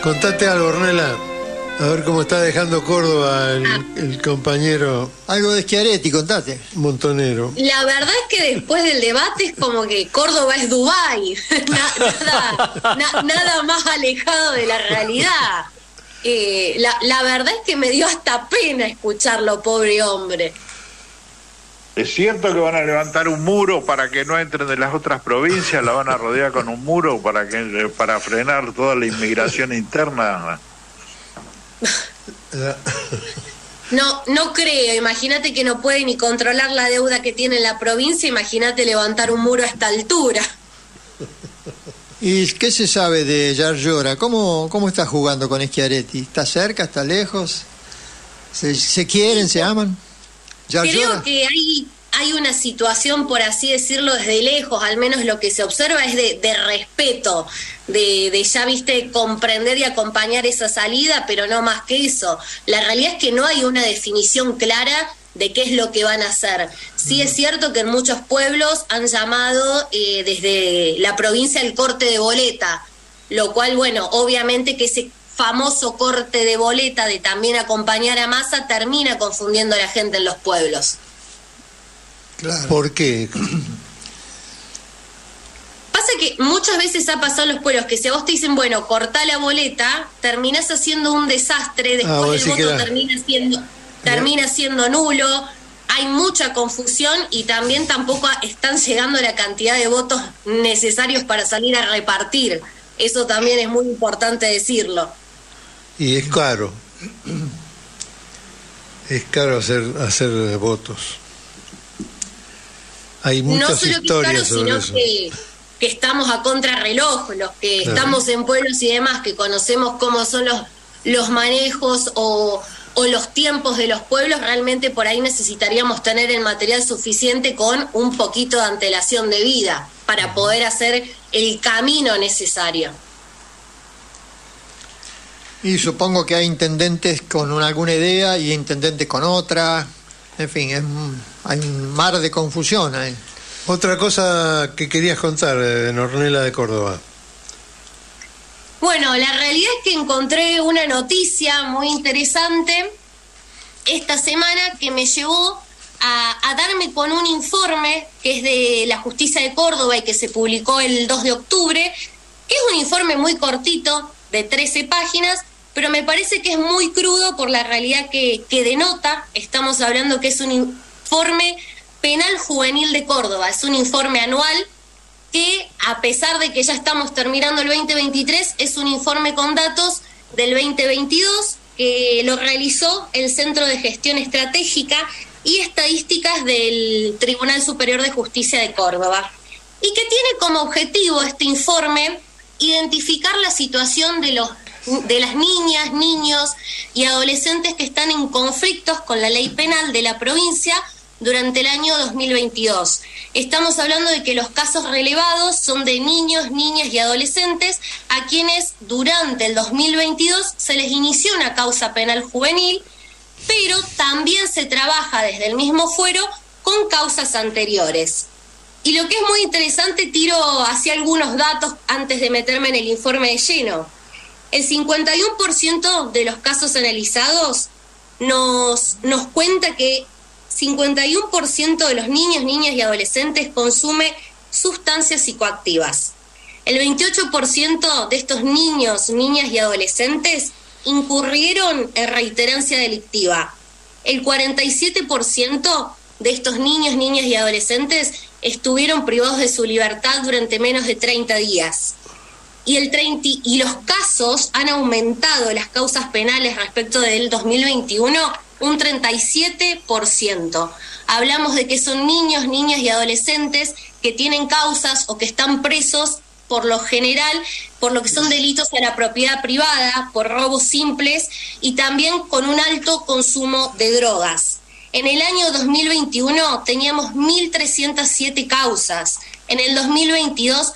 Contate algo, Ornella. A ver cómo está dejando Córdoba el compañero. Algo de Schiaretti, contate. Montonero. La verdad es que después del debate es como que Córdoba es Dubái. Nada más alejado de la realidad. La verdad es que me dio hasta pena escucharlo, pobre hombre. ¿Es cierto que van a levantar un muro para que no entren de las otras provincias? ¿La van a rodear con un muro para frenar toda la inmigración interna? No creo. Imagínate que no puede ni controlar la deuda que tiene la provincia. Imagínate levantar un muro a esta altura. ¿Y qué se sabe de Yarlora? ¿Cómo está jugando con Schiaretti? ¿Está cerca? ¿Está lejos? ¿Se quieren? ¿Se aman? Creo que hay una situación, por así decirlo, desde lejos, al menos lo que se observa es de respeto, de ya, viste, comprender y acompañar esa salida, pero no más que eso. La realidad es que no hay una definición clara de qué es lo que van a hacer. Sí es cierto que en muchos pueblos han llamado desde la provincia el corte de boleta, lo cual, bueno, obviamente que ese famoso corte de boleta de también acompañar a Massa termina confundiendo a la gente en los pueblos. Claro. ¿Por qué? Pasa que muchas veces ha pasado en los pueblos que si a vos te dicen, bueno, cortá la boleta, terminás haciendo un desastre, después el voto termina siendo nulo, hay mucha confusión y también tampoco están llegando la cantidad de votos necesarios para salir a repartir. Eso también es muy importante decirlo. Y es caro. Es caro hacer votos. Hay muchas no solo historias que es caro, sobre sino eso. que estamos a contrarreloj, los que estamos en pueblos y demás, que conocemos cómo son los manejos o los tiempos de los pueblos, realmente por ahí necesitaríamos tener el material suficiente con un poquito de antelación de vida para poder hacer el camino necesario. Y supongo que hay intendentes con alguna idea y intendentes con otra. En fin, hay un mar de confusión ahí. Otra cosa que querías contar, Ornella de Córdoba. Bueno, la realidad es que encontré una noticia muy interesante esta semana que me llevó a darme con un informe que es de la Justicia de Córdoba y que se publicó el 2 de octubre, que es un informe muy cortito, de 13 páginas, pero me parece que es muy crudo por la realidad que denota. Estamos hablando que es un informe penal juvenil de Córdoba, es un informe anual que, a pesar de que ya estamos terminando el 2023, es un informe con datos del 2022 que lo realizó el Centro de Gestión Estratégica y Estadísticas del Tribunal Superior de Justicia de Córdoba, y que tiene como objetivo este informe identificar la situación de las niñas, niños y adolescentes que están en conflictos con la ley penal de la provincia durante el año 2022. Estamos hablando de que los casos relevados son de niños, niñas y adolescentes a quienes durante el 2022 se les inició una causa penal juvenil, pero también se trabaja desde el mismo fuero con causas anteriores. Y lo que es muy interesante, tiro hacia algunos datos antes de meterme en el informe de lleno. El 51% de los casos analizados nos cuenta que 51% de los niños, niñas y adolescentes consume sustancias psicoactivas. El 28% de estos niños, niñas y adolescentes incurrieron en reiterancia delictiva. El 47% de estos niños, niñas y adolescentes estuvieron privados de su libertad durante menos de 30 días. Y los casos han aumentado, las causas penales respecto del 2021, un 37%. Hablamos de que son niños, niñas y adolescentes que tienen causas o que están presos por lo general por lo que son delitos a la propiedad privada, por robos simples y también con un alto consumo de drogas. En el año 2021 teníamos 1.307 causas, en el 2022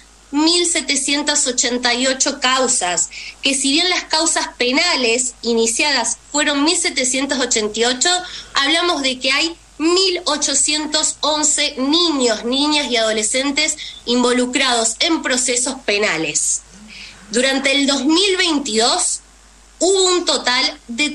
1.788 causas, que si bien las causas penales iniciadas fueron 1.788, hablamos de que hay 1.811 niños, niñas y adolescentes involucrados en procesos penales. Durante el 2022 hubo un total de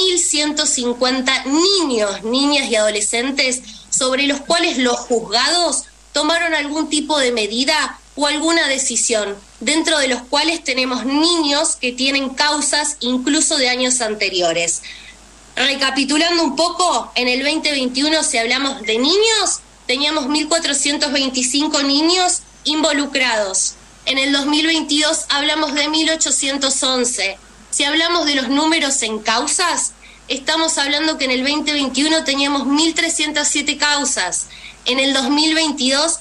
3.150 niños, niñas y adolescentes sobre los cuales los juzgados tomaron algún tipo de medida o alguna decisión, dentro de los cuales tenemos niños que tienen causas incluso de años anteriores. Recapitulando un poco, en el 2021, si hablamos de niños, teníamos 1.425 niños involucrados. En el 2022 hablamos de 1.811. Si hablamos de los números en causas, estamos hablando que en el 2021 teníamos 1.307 causas. En el 2022,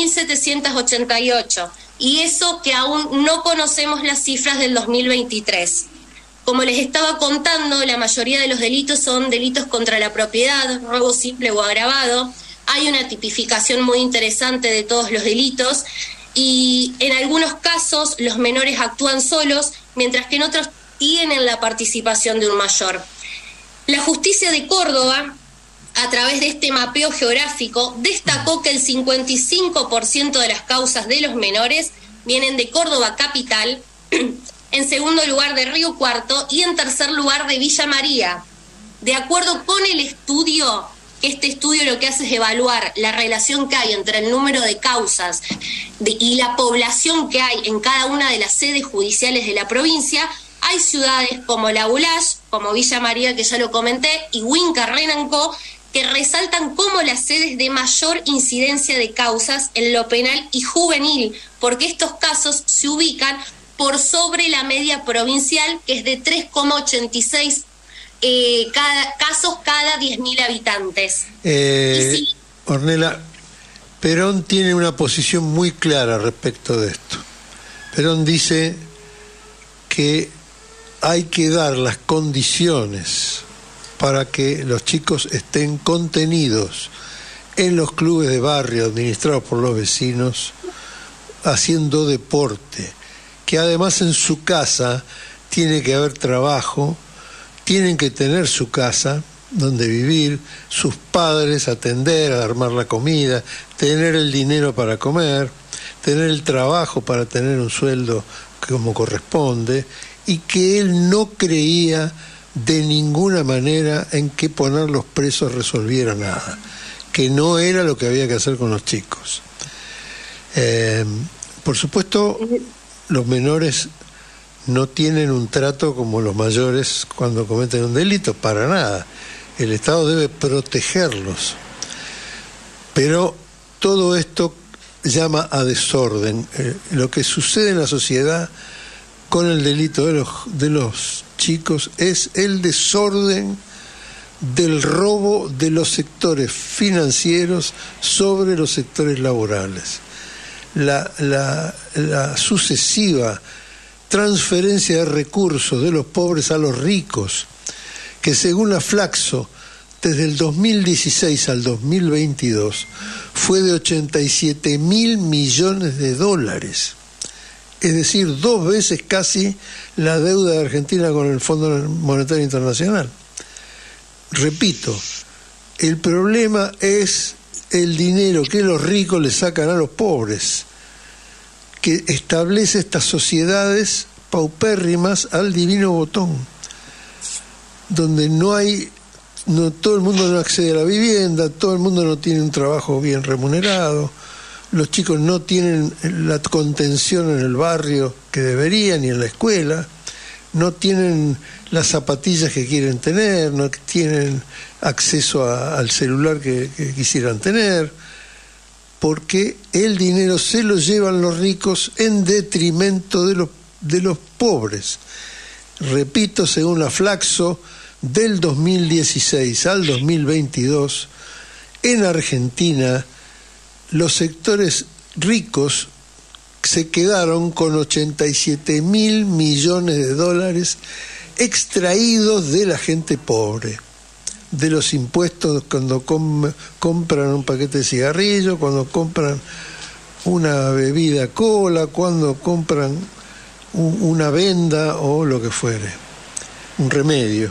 1.788. Y eso que aún no conocemos las cifras del 2023. Como les estaba contando, la mayoría de los delitos son delitos contra la propiedad, robo simple o agravado. Hay una tipificación muy interesante de todos los delitos y en algunos casos los menores actúan solos, mientras que en otros tienen la participación de un mayor. La justicia de Córdoba, a través de este mapeo geográfico, destacó que el 55% de las causas de los menores vienen de Córdoba capital, en segundo lugar de Río Cuarto y en tercer lugar de Villa María. De acuerdo con el estudio, este estudio lo que hace es evaluar la relación que hay entre el número de causas y la población que hay en cada una de las sedes judiciales de la provincia. Hay ciudades como La Bulash, como Villa María, que ya lo comenté, y Huinca, Renancó, que resaltan como las sedes de mayor incidencia de causas en lo penal y juvenil, porque estos casos se ubican por sobre la media provincial, que es de 3,86 casos cada 10.000 habitantes. Sí. Ornella, Perón tiene una posición muy clara respecto de esto. Perón dice que hay que dar las condiciones para que los chicos estén contenidos en los clubes de barrio administrados por los vecinos, haciendo deporte, que además en su casa tiene que haber trabajo, tienen que tener su casa donde vivir, sus padres atender, a armar la comida, tener el dinero para comer, tener el trabajo para tener un sueldo como corresponde, y que él no creía de ninguna manera en que ponerlos presos resolviera nada, que no era lo que había que hacer con los chicos. Por supuesto, los menores no tienen un trato como los mayores cuando cometen un delito, para nada. El Estado debe protegerlos. Pero todo esto llama a desorden. Lo que sucede en la sociedad con el delito de los chicos es el desorden del robo de los sectores financieros sobre los sectores laborales. La sucesiva transferencia de recursos de los pobres a los ricos, que según la Flaxo, desde el 2016 al 2022, fue de 87.000 millones de dólares. Es decir, 2 veces casi la deuda de Argentina con el Fondo Monetario Internacional. Repito, el problema es el dinero que los ricos le sacan a los pobres, que establece estas sociedades paupérrimas al divino botón, donde todo el mundo no accede a la vivienda, todo el mundo no tiene un trabajo bien remunerado, los chicos no tienen la contención en el barrio que deberían ni en la escuela, no tienen las zapatillas que quieren tener, no tienen acceso al celular que quisieran tener, porque el dinero se lo llevan los ricos en detrimento de los pobres. Repito, según la Flaxo, del 2016 al 2022, en Argentina, los sectores ricos se quedaron con 87.000 millones de dólares extraídos de la gente pobre, de los impuestos cuando compran un paquete de cigarrillos, cuando compran una bebida cola, cuando compran una venda o lo que fuere, un remedio.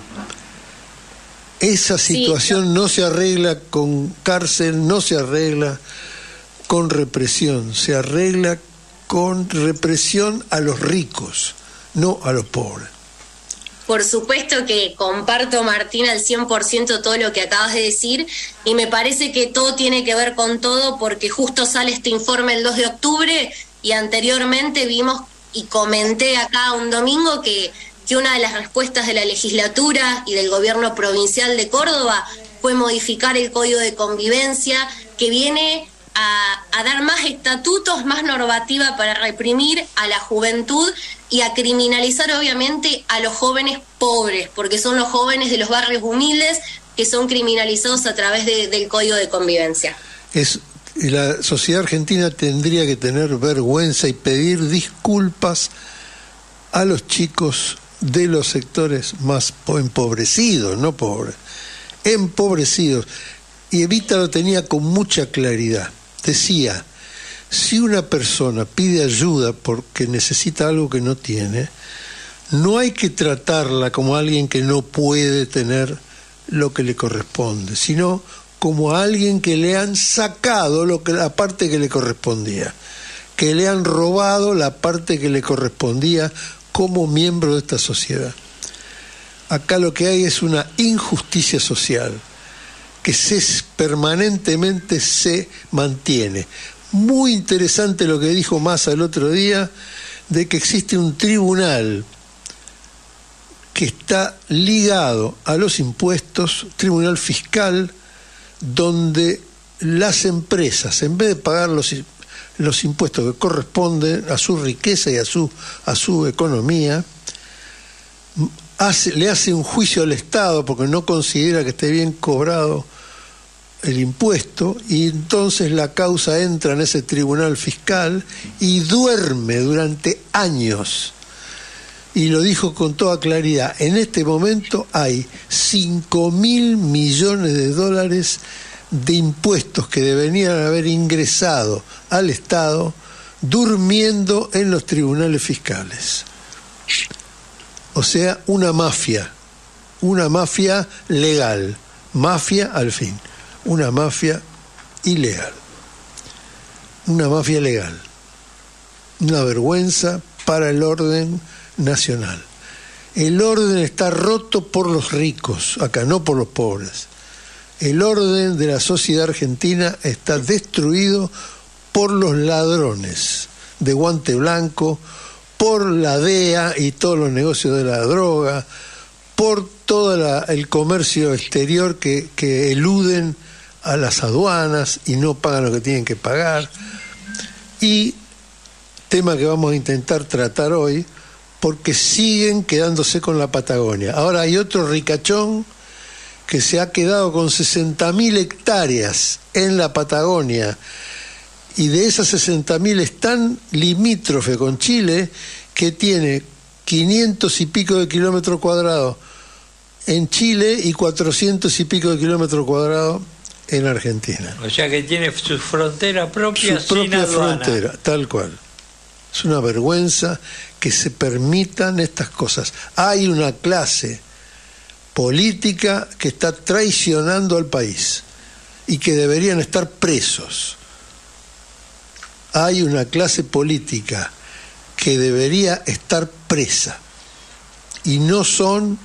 Esa situación no se arregla con cárcel, no se arregla con represión, se arregla con represión a los ricos, no a los pobres. Por supuesto que comparto, Martín, al 100% todo lo que acabas de decir, y me parece que todo tiene que ver con todo, porque justo sale este informe el 2 de octubre y anteriormente vimos y comenté acá un domingo que una de las respuestas de la legislatura y del gobierno provincial de Córdoba fue modificar el Código de Convivencia, que viene a dar más estatutos, más normativa para reprimir a la juventud y a criminalizar obviamente a los jóvenes pobres, porque son los jóvenes de los barrios humildes que son criminalizados a través del Código de Convivencia. La sociedad argentina tendría que tener vergüenza y pedir disculpas a los chicos de los sectores más empobrecidos, no pobres, empobrecidos. Y Evita lo tenía con mucha claridad. Decía, si una persona pide ayuda porque necesita algo que no tiene, no hay que tratarla como alguien que no puede tener lo que le corresponde, sino como a alguien que le han sacado la parte que le correspondía, que le han robado la parte que le correspondía como miembro de esta sociedad. Acá lo que hay es una injusticia social que permanentemente se mantiene. Muy interesante lo que dijo Massa el otro día, de que existe un tribunal que está ligado a los impuestos, tribunal fiscal, donde las empresas, en vez de pagar los impuestos que corresponden a su riqueza y a su economía, le hace un juicio al Estado porque no considera que esté bien cobrado el impuesto, y entonces la causa entra en ese tribunal fiscal y duerme durante años. Y lo dijo con toda claridad, en este momento hay 5.000 millones de dólares de impuestos que deberían haber ingresado al Estado durmiendo en los tribunales fiscales. O sea, una mafia legal, mafia al fin, una mafia ilegal, una mafia legal, una vergüenza para el orden nacional. El orden está roto por los ricos, acá no por los pobres. El orden de la sociedad argentina está destruido por los ladrones de guante blanco, por la DEA y todos los negocios de la droga, por todo el comercio exterior que eluden a las aduanas y no pagan lo que tienen que pagar. Y tema que vamos a intentar tratar hoy, porque siguen quedándose con la Patagonia. Ahora hay otro ricachón que se ha quedado con 60.000 hectáreas en la Patagonia, y de esas 60.000 están limítrofe con Chile, que tiene 500 y pico de kilómetros cuadrados en Chile y 400 y pico de kilómetros cuadrados en Argentina. O sea que tiene su frontera propia, su propia frontera, tal cual. Es una vergüenza que se permitan estas cosas. Hay una clase política que está traicionando al país y que deberían estar presos. Hay una clase política que debería estar presa, y no son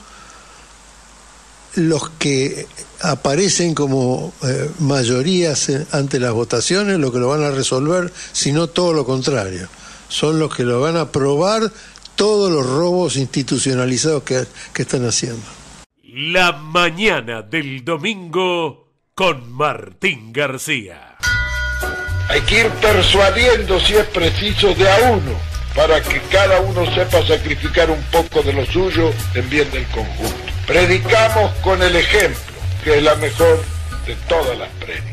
los que aparecen como mayorías ante las votaciones lo que lo van a resolver, sino todo lo contrario. Son los que lo van a aprobar todos los robos institucionalizados que están haciendo. La mañana del domingo con Martín García. Hay que ir persuadiendo, si es preciso, de a uno, para que cada uno sepa sacrificar un poco de lo suyo en bien del conjunto. Predicamos con el ejemplo, que es la mejor de todas las prédicas.